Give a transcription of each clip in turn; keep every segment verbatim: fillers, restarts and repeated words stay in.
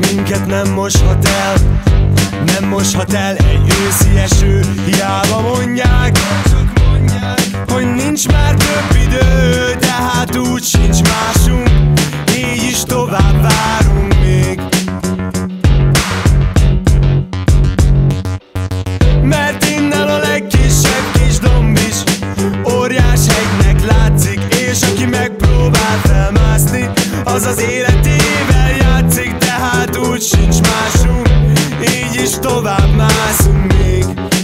minket nem moshat el, nem moshat el egy őszi eső. Hiába mondják, hogy nincs már több idő, de hát úgy sincs másunk, így is tovább várunk még. Mert innen a legkisebb kis domb is óriás hegynek látszik, és aki megpróbál felmászni, az az életével játszik, de hát úgy sincs másunk, így is tovább mászunk még.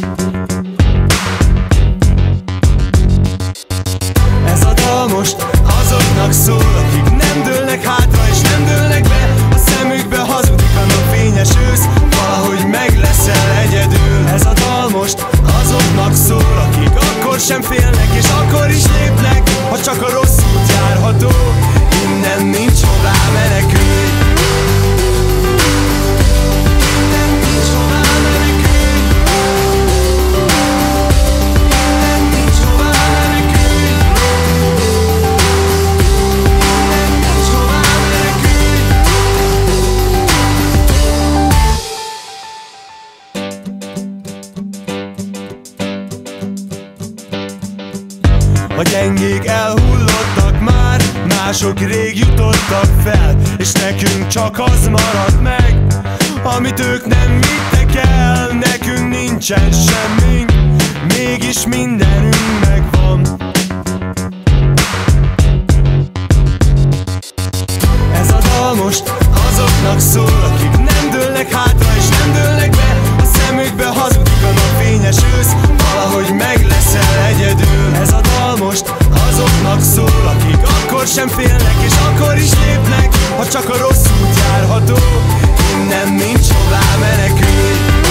Ez a dal most azoknak szól, akik nem dőlnek hátra és nem dőlnek be, a szemükbe hazudik a napfényes ősz, valahogy meg leszel egyedül. Ez a dal most azoknak szól, akik akkor sem félnek és akkor is lépnek, ha csak a rossz út járható, innen nincs hová menekülni. A gyengék elhullottak már, mások rég jutottak fel, és nekünk csak az maradt meg, amit ők nem vittek el. Nekünk nincsen semmink, mégis mindenünk megvan. Ez a dal most azoknak szól, akik nem dőlnek hátra és nem dőlnek be, a szemükbe hazudik a napfényes ősz, valahogy meg leszel egyedül. Ez a dal most azoknak szól, akik akkor sem félnek és akkor is lépnek, ha csak a rossz út járható, innen nincs hová menekülni.